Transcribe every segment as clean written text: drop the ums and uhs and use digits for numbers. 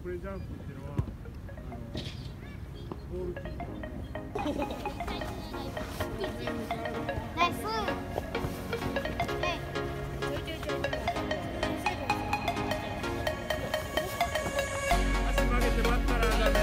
プレジャンプっていうのはゴールキーパーナイス。 足曲げて待ったらダメよ。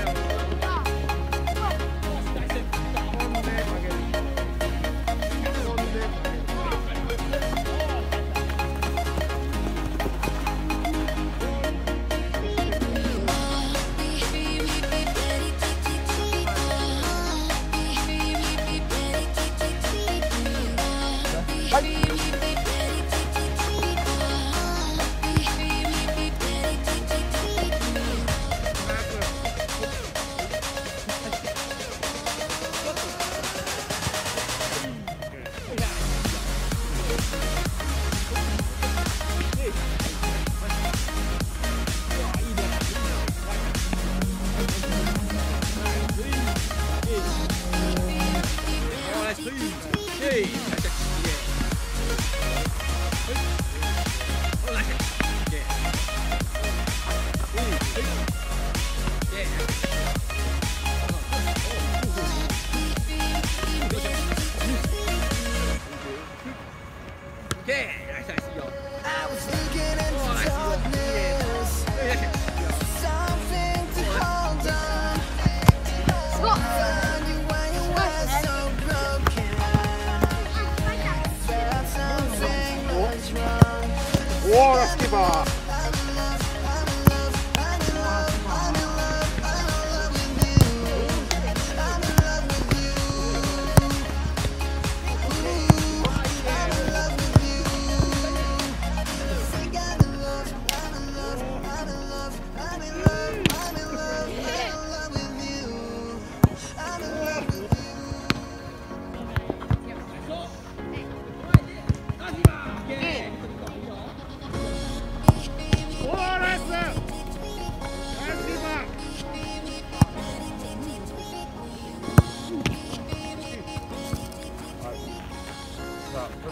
おー、ラスキーパー。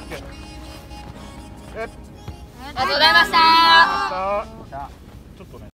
ありがとうございました。 ちょっとね。